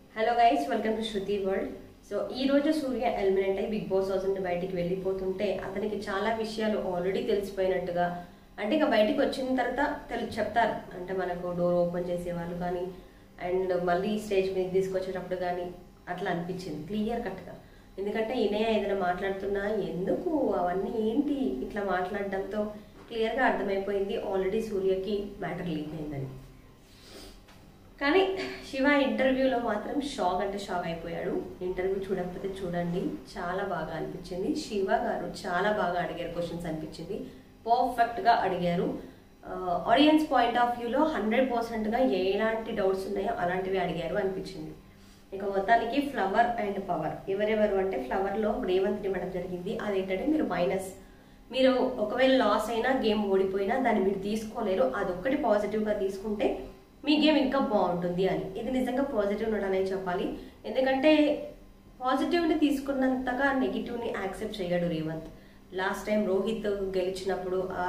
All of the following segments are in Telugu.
Hello guys, welcome to Shruti world. So ఈ రోజు సూర్య ఎలిమినేట్ అయ్యి బిగ్ బాస్ హౌస్ నుండి బయటికి వెళ్ళిపోతుంటే అతనికి చాలా విషయాలు ఆల్రెడీ తెలిసిపోయినట్టుగా, అంటే ఇక బయటికి వచ్చిన తర్వాత చెప్తారు. అంటే మనకు డోర్ ఓపెన్ చేసేవాళ్ళు కానీ అండ్ మళ్ళీ స్టేజ్ మీద తీసుకొచ్చేటప్పుడు కానీ అట్లా అనిపించింది క్లియర్ కట్గా. ఎందుకంటే ఇనయ ఏదైనా మాట్లాడుతున్నా ఎందుకు అవన్నీ ఏంటి ఇట్లా మాట్లాడడంతో క్లియర్గా అర్థమైపోయింది ఆల్రెడీ సూర్యకి మ్యాటర్ లీక్ అయిందని. కానీ శివ ఇంటర్వ్యూలో మాత్రం షాక్ అంటే షాక్ అయిపోయాడు. ఇంటర్వ్యూ చూడకపోతే చూడండి, చాలా బాగా అనిపించింది. శివ గారు చాలా బాగా అడిగారు క్వశ్చన్స్ అనిపించింది, పర్ఫెక్ట్గా అడిగారు. ఆడియన్స్ పాయింట్ ఆఫ్ వ్యూలో 100%గా ఎలాంటి డౌట్స్ ఉన్నాయో అలాంటివి అడిగారు అనిపించింది. ఇక మొత్తానికి ఫ్లవర్ అండ్ పవర్ ఎవరెవరు అంటే ఫ్లవర్లో రేవంత్ ఇవ్వడం జరిగింది. అదేంటంటే మీరు ఒకవేళ లాస్ అయినా గేమ్ ఓడిపోయినా దాన్ని మీరు తీసుకోలేరు, అదొక్కటి పాజిటివ్గా తీసుకుంటే మీ గేమ్ ఇంకా బాగుంటుంది అని. ఇది నిజంగా పాజిటివ్ నోట్ అనేది చెప్పాలి. ఎందుకంటే పాజిటివ్ని తీసుకున్నంతగా నెగిటివ్ని యాక్సెప్ట్ చేయడు రేవంత్. లాస్ట్ టైం రోహిత్ గెలిచినప్పుడు ఆ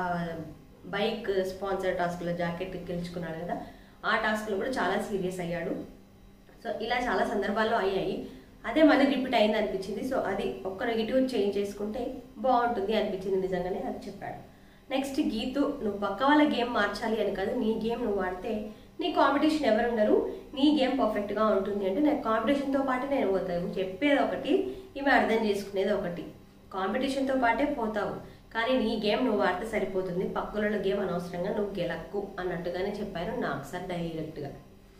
బైక్ స్పాన్సర్ టాస్క్లో జాకెట్ గెలుచుకున్నాడు కదా, ఆ టాస్క్లో కూడా చాలా సీరియస్ అయ్యాడు. సో ఇలా చాలా సందర్భాల్లో అయ్యాయి. అదే మళ్ళీ రిపీట్ అయింది అనిపించింది. సో అది ఒక్క నెగిటివ్ చేంజ్ చేసుకుంటే బాగుంటుంది అనిపించింది, నిజంగానే అది చెప్పాడు. నెక్స్ట్ గీతు, నువ్వు పక్క వాళ్ళ గేమ్ మార్చాలి అని కాదు, నీ గేమ్ నువ్వు ఆడితే నీ కాంపిటీషన్ ఎవరు ఉండరు, నీ గేమ్ పర్ఫెక్ట్గా ఉంటుంది. అంటే నేను కాంపిటీషన్తో పాటు నేను పోతాను, చెప్పేది ఒకటి ఈమె అర్థం చేసుకునేది ఒకటి. కాంపిటీషన్తో పాటే పోతావు కానీ నీ గేమ్ నువ్వు ఆడితే సరిపోతుంది, పక్కల గేమ్ అనవసరంగా నువ్వు గెలక్కు అన్నట్టుగానే చెప్పారు నాకు సార్ డైరెక్ట్గా.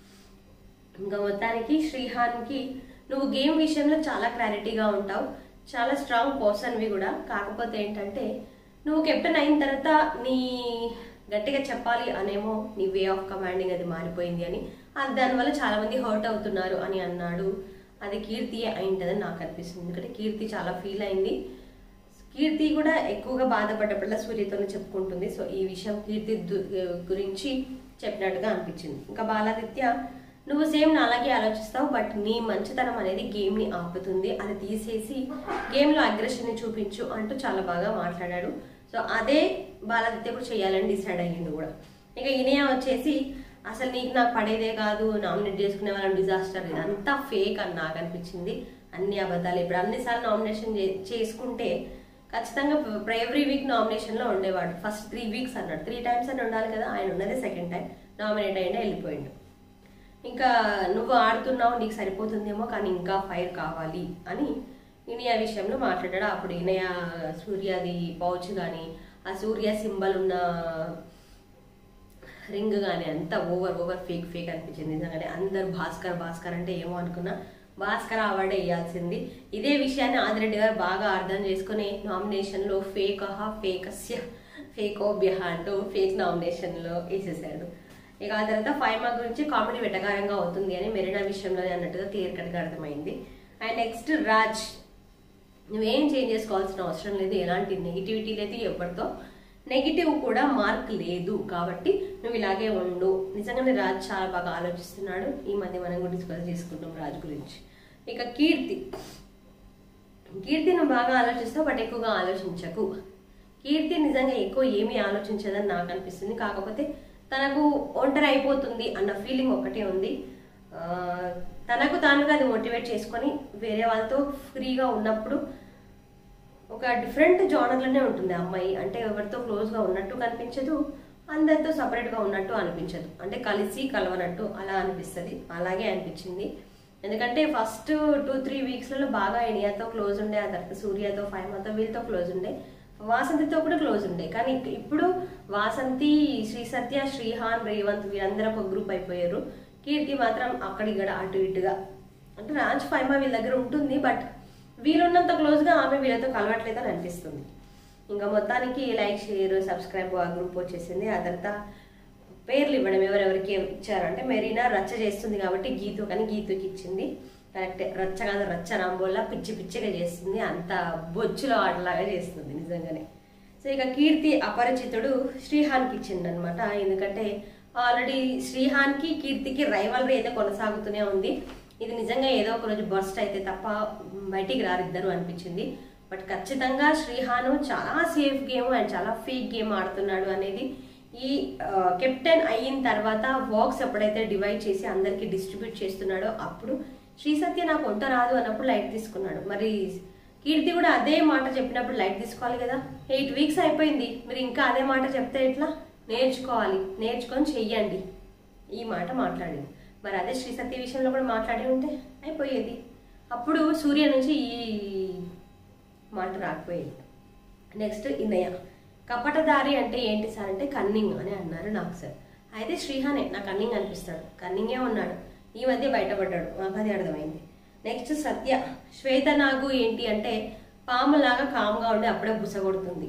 ఇంకా మొత్తానికి శ్రీహాన్కి, నువ్వు గేమ్ విషయంలో చాలా క్లారిటీగా ఉంటావు, చాలా స్ట్రాంగ్ పర్సన్వి కూడా. కాకపోతే ఏంటంటే నువ్వు కెప్టెన్ అయిన తర్వాత నీ గట్టిగా చెప్పాలి అనేమో నీ వే ఆఫ్ కమాండింగ్ అది మారిపోయింది అని, దానివల్ల చాలా మంది హర్ట్ అవుతున్నారు అని అన్నాడు. అది కీర్తి అయింటదని నాకు అనిపిస్తుంది. ఎందుకంటే కీర్తి చాలా ఫీల్ అయింది. కీర్తి కూడా ఎక్కువగా బాధపడ్డప్పుడల్లా సూర్యతోనే చెప్పుకుంటుంది. సో ఈ విషయం కీర్తి గురించి చెప్పినట్టుగా అనిపించింది. ఇంకా బాలాదిత్య, నువ్వు సేమ్ నాలాగే ఆలోచిస్తావు, బట్ నీ మంచితనం అనేది గేమ్ని ఆపుతుంది, అది తీసేసి గేమ్లో అగ్రెషన్ని చూపించు అంటూ చాలా బాగా మాట్లాడాడు. సో అదే బాలాదిత్య కూడా చేయాలని డిసైడ్ అయ్యిండు కూడా. ఇక ఇనయ వచ్చేసి, అసలు నీకు నాకు పడేదే కాదు, నామినేట్ చేసుకునే వాళ్ళని డిజాస్టర్, ఇదంతా ఫేక్ అని నాకు అనిపించింది. అన్ని అబద్ధాలు. ఇప్పుడు అన్నిసార్లు నామినేషన్ చేసుకుంటే ఖచ్చితంగా ఎవ్రీ వీక్ నామినేషన్లో ఉండేవాడు. ఫస్ట్ 3 వీక్స్ అన్నాడు, 3 టైమ్స్ అని ఉండాలి కదా, ఆయన ఉన్నదే సెకండ్ టైం నామినేట్ అయ్యిండే వెళ్ళిపోయిండు. ఇంకా నువ్వు ఆడుతున్నావు, నీకు సరిపోతుందేమో కానీ ఇంకా ఫైర్ కావాలి అని ఇనయ విషయంలో మాట్లాడాడు. అప్పుడు ఇనయ సూర్యది పౌచ్ కానీ ఆ సూర్య సింబల్ ఉన్న రింగ్ కానీ అంతా ఓవర్ ఫేక్ అనిపించింది నిజంగానే. అందరు భాస్కర్ అంటే ఏమో అనుకున్నా, భాస్కర్ అవార్డే వేయాల్సింది. ఇదే విషయాన్ని ఆదిరెడ్డి గారు బాగా అర్థం చేసుకుని నామినేషన్లో ఫేకోభ్య అంటూ ఫేక్ నామినేషన్లో వేసేసాడు. ఇక ఆ తర్వాత ఫైమా గురించి కామెడీ వెటకారంగా అవుతుంది అని మెరీనా విషయంలోనే అన్నట్టుగా క్లియర్ కట్గా అర్థమైంది. అండ్ నెక్స్ట్ రాజ్, నువ్వేం చేంజ్ చేసుకోవాల్సిన అవసరం లేదు, ఎలాంటి నెగిటివిటీ లేదు, ఎవరితో నెగిటివ్ కూడా మార్క్ లేదు, కాబట్టి నువ్వు ఇలాగే ఉండు. నిజంగానే రాజ్ చాలా బాగా ఆలోచిస్తున్నాడు. ఈ మధ్య మనం కూడా డిస్కస్ చేసుకుంటాం రాజ్ గురించి. ఇక కీర్తి, నువ్వు బాగా ఆలోచిస్తావు బట్ ఎక్కువగా ఆలోచించకు. కీర్తి నిజంగా ఎక్కువ ఏమీ ఆలోచించదని నాకు అనిపిస్తుంది. కాకపోతే తనకు ఒంటరి అయిపోతుంది అన్న ఫీలింగ్ ఒకటే ఉంది. తనకు తానుగా అది మోటివేట్ చేసుకొని వేరే వాళ్ళతో ఫ్రీగా ఉన్నప్పుడు ఒక డిఫరెంట్ జానర్లోనే ఉంటుంది అమ్మాయి. అంటే ఎవరితో క్లోజ్గా ఉన్నట్టు కనిపించదు, అందరితో సపరేట్గా ఉన్నట్టు అనిపించదు, అంటే కలిసి కలవనట్టు అలా అనిపిస్తుంది. అలాగే అనిపించింది. ఎందుకంటే ఫస్ట్ 2-3 వీక్స్లలో బాగా ఇనియాతో క్లోజ్ ఉండే, ఆ తర్వాత సూర్యతో, ఫైమాతో, వీళ్ళతో క్లోజ్ ఉండే, వాసంతితో కూడా క్లోజ్ ఉండే. కానీ ఇప్పుడు వాసంతి, శ్రీ సత్య, శ్రీహాన్, రేవంత్ వీళ్ళందరూ ఒక గ్రూప్ అయిపోయారు. కీర్తి మాత్రం అక్కడిక్కడ అటు ఇటుగా, అంటే రాజ్ ఫైమా వీళ్ళ దగ్గర ఉంటుంది బట్ వీళ్ళున్నంత క్లోజ్గా ఆమె వీళ్ళతో కలవట్లేదని అనిపిస్తుంది. ఇంకా మొత్తానికి లైక్, షేర్, సబ్స్క్రైబ్ ఆ గ్రూప్ వచ్చేసింది. ఆ తర్వాత పేర్లు ఇవ్వడం ఎవరెవరికి ఇచ్చారంటే మెరీనా రచ్చ చేస్తుంది కాబట్టి గీతు, కానీ గీతుకి ఇచ్చింది కరెక్టే. రచ్చ కాదు, రచ్చ రాంబోల్లా పిచ్చిగా చేస్తుంది, అంత బొచ్చులో ఆటలాగా చేస్తుంది నిజంగానే. సో ఇక కీర్తి అపరిచితుడు శ్రీహాన్కి ఇచ్చింది అనమాట. ఎందుకంటే ఆల్రెడీ శ్రీహాన్కి కీర్తికి రైవల్రీ అయితే కొనసాగుతూనే ఉంది. ఇది నిజంగా ఏదో ఒక రోజు బర్స్ట్ అయితే తప్ప బయటికి రారిద్దరు అనిపించింది. బట్ ఖచ్చితంగా శ్రీహాను చాలా సేఫ్ గేమ్ అండ్ చాలా ఫేక్ గేమ్ ఆడుతున్నాడు అనేది ఈ కెప్టెన్ అయిన తర్వాత వర్క్స్ ఎప్పుడైతే డివైడ్ చేసి అందరికి డిస్ట్రిబ్యూట్ చేస్తున్నాడో అప్పుడు శ్రీ సత్య నాకు వంట రాదు అన్నప్పుడు లైట్ తీసుకున్నాడు. మరి కీర్తి కూడా అదే మాట చెప్పినప్పుడు లైట్ తీసుకోవాలి కదా. 8 వీక్స్ అయిపోయింది, మీరు ఇంకా అదే మాట చెప్తే ఎట్లా? నేర్చుకోవాలి, నేర్చుకొని చెయ్యండి ఈ మాట మాట్లాడింది. మరి అదే శ్రీ సత్య విషయంలో కూడా మాట్లాడి ఉంటే అయిపోయేది. అప్పుడు సూర్య నుంచి ఈ మాట రాకపోయేది. నెక్స్ట్ ఇన్నయ్య, కపటదారి అంటే ఏంటి సార్ అంటే కన్నింగ్ అని అన్నారు నాకు సార్. అయితే శ్రీహానే నాకు కన్నింగ్ అనిపిస్తాడు, కన్నింగే ఉన్నాడు, ఈ మధ్య బయటపడ్డాడు, నాకు అది అర్థమైంది. నెక్స్ట్ సత్య, శ్వేతనాగు ఏంటి అంటే పాములాగా కామ్గా ఉండి అప్పుడే బుసగొడుతుంది.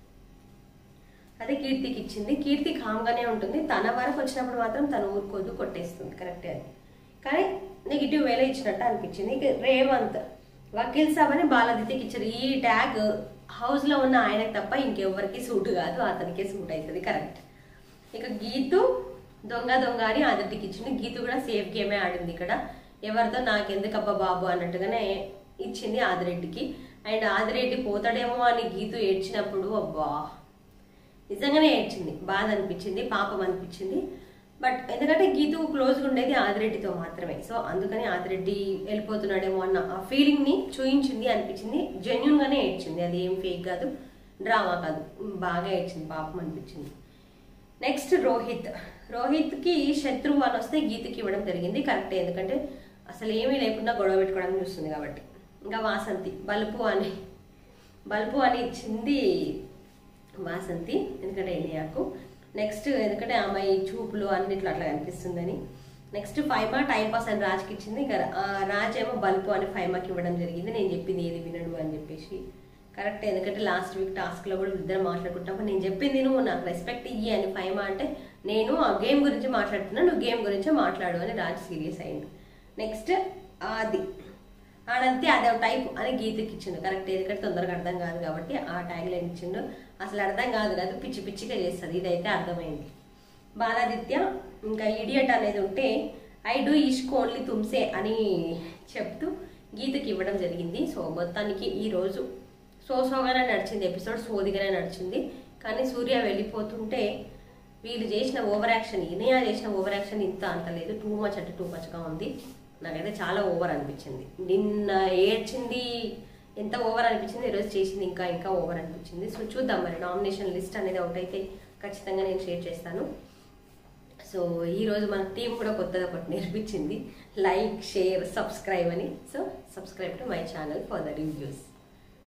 అదే కీర్తికి ఇచ్చింది. కీర్తి కామ్గానే ఉంటుంది, తన వరకు వచ్చినప్పుడు మాత్రం తను ఊరుకోదు, కొట్టేస్తుంది. కరెక్టే అది, కానీ నెగిటివ్ వేలో ఇచ్చినట్టు అనిపించింది. ఇక రేవంత్, వకీల్ సాబ్ అని బాలాదిత్యకి ఇచ్చారు. ఈ ట్యాగ్ హౌస్లో ఉన్న ఆయనకు తప్ప ఇంకెవ్వరికి సూట్ కాదు, అతనికే సూట్ అవుతుంది. కరెక్ట్. ఇక గీతు, దొంగ దొంగ అని ఆదిరెడ్డికి ఇచ్చింది. గీతు కూడా సేఫ్ గేమే ఆడింది ఇక్కడ. ఎవరితో నాకెందుకబ్బా బాబు అన్నట్టుగానే ఇచ్చింది ఆదిరెడ్డికి. అండ్ ఆదిరెడ్డి పోతాడేమో అని గీతు ఏడ్చినప్పుడు అబ్బా నిజంగానే ఏడ్చింది, బాధ అనిపించింది, పాపం అనిపించింది. బట్ ఎందుకంటే గీతు క్లోజ్గా ఉండేది ఆదిరెడ్డితో మాత్రమే, సో అందుకని ఆదిరెడ్డి వెళ్ళిపోతున్నాడేమో అన్న ఆ ఫీలింగ్ని చూయించింది అనిపించింది. జెన్యున్గానే ఏడ్చింది, అది ఏం ఫేక్ కాదు, డ్రామా కాదు, బాగా ఏడ్చింది, పాపం అనిపించింది. నెక్స్ట్ రోహిత్కి శత్రువు అని వస్తే గీతకి ఇవ్వడం జరిగింది. కరెక్టే, ఎందుకంటే అసలు ఏమీ లేకుండా గొడవ పెట్టుకోవడానికి చూస్తుంది కాబట్టి. ఇంకా వాసంతి, బల్పు అని ఇచ్చింది వాసంతి, ఎందుకంటే ఎలియాకు. నెక్స్ట్ ఎందుకంటే అమ్మాయి చూపులు అన్నిట్లో అట్లా కనిపిస్తుందని. నెక్స్ట్ ఫైమా టైంపాస్ అని రాజ్కి ఇచ్చింది. ఇంకా రాజ్ ఏమో బల్పు అని ఫైమాకి ఇవ్వడం జరిగింది. నేను చెప్పింది ఏది వినడు అని చెప్పేసి. కరెక్ట్, ఎందుకంటే లాస్ట్ వీక్ టాస్క్లో కూడా ఇద్దరు మాట్లాడుకుంటాము, నేను చెప్పింది నువ్వు నాకు రెస్పెక్ట్ ఇయ్యి అని ఫైమా అంటే నేను ఆ గేమ్ గురించి మాట్లాడుతున్నా, నువ్వు గేమ్ గురించే మాట్లాడు అని రాజ్ సీరియస్ అయింది. నెక్స్ట్ ఆడంతే అదే టైప్ అని గీతకి ఇచ్చిండు. కరెక్ట్, ఎందుకంటే తొందరగా అర్థం కాదు కాబట్టి ఆ ట్యాగ్ లైన్ ఇచ్చిండు. అసలు అర్థం కాదు పిచ్చి పిచ్చిగా చేస్తుంది, ఇదైతే అర్థమైంది. బాలాదిత్య, ఇంకా ఇడియట్ అనేది ఉంటే ఐ డూ ఇష్క్ ఓన్లీ తుమ్సే అని చెప్తూ గీతకి ఇవ్వడం జరిగింది. సో మొత్తానికి ఈరోజు సోగానే నడిచింది ఎపిసోడ్, సోదిగానే నడిచింది. కానీ సూర్య వెళ్ళిపోతుంటే వీళ్ళు చేసిన ఓవర్ యాక్షన్, ఇనయా చేసిన ఓవర్ యాక్షన్ ఇంత అంత లేదు, టూ మచ్ అంటే టూ మచ్గా ఉంది. నాకైతే చాలా ఓవర్ అనిపించింది. నిన్న ఏడ్చింది ఎంత ఓవర్ అనిపించింది, ఈరోజు చేసింది ఇంకా ఓవర్ అనిపించింది. సో చూద్దాం, మరి నామినేషన్ లిస్ట్ అనేది ఒకటి అయితే ఖచ్చితంగా నేను షేర్ చేస్తాను. సో ఈరోజు మన టీం కూడా కొత్తగా ఒకటి నేర్పించింది, లైక్, షేర్, సబ్స్క్రైబ్ అని. So subscribe to my channel for the reviews.